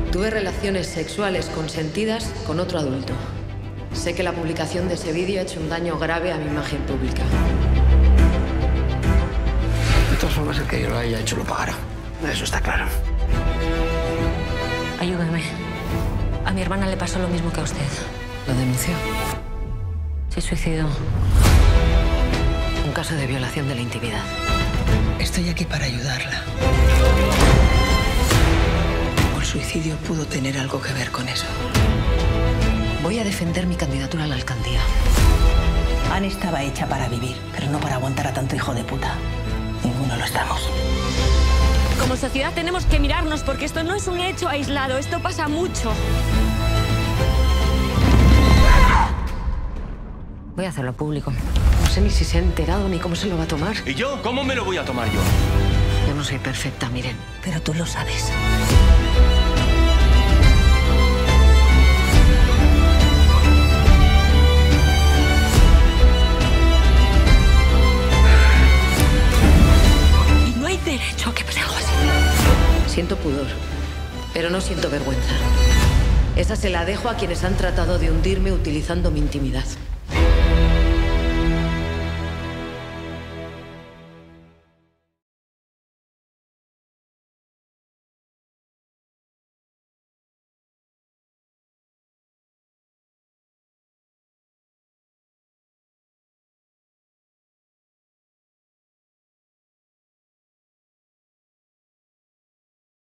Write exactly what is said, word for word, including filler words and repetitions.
Tuve relaciones sexuales consentidas con otro adulto. Sé que la publicación de ese vídeo ha hecho un daño grave a mi imagen pública. De todas formas, el que yo lo haya hecho lo pagará. Eso está claro. Ayúdame. A mi hermana le pasó lo mismo que a usted. ¿Lo denunció? Se suicidó. Un caso de violación de la intimidad. Estoy aquí para ayudarla. O el suicidio pudo tener algo que ver con eso. Voy a defender mi candidatura a la alcaldía. Anne estaba hecha para vivir, pero no para aguantar a tanto hijo de puta. Ninguno lo estamos. Como sociedad tenemos que mirarnos porque esto no es un hecho aislado, esto pasa mucho. Voy a hacerlo público. No sé ni si se ha enterado ni cómo se lo va a tomar. ¿Y yo? ¿Cómo me lo voy a tomar yo? Yo no soy perfecta, miren. Pero tú lo sabes. Y no hay derecho a que pase algo así. Siento pudor, pero no siento vergüenza. Esa se la dejo a quienes han tratado de hundirme utilizando mi intimidad.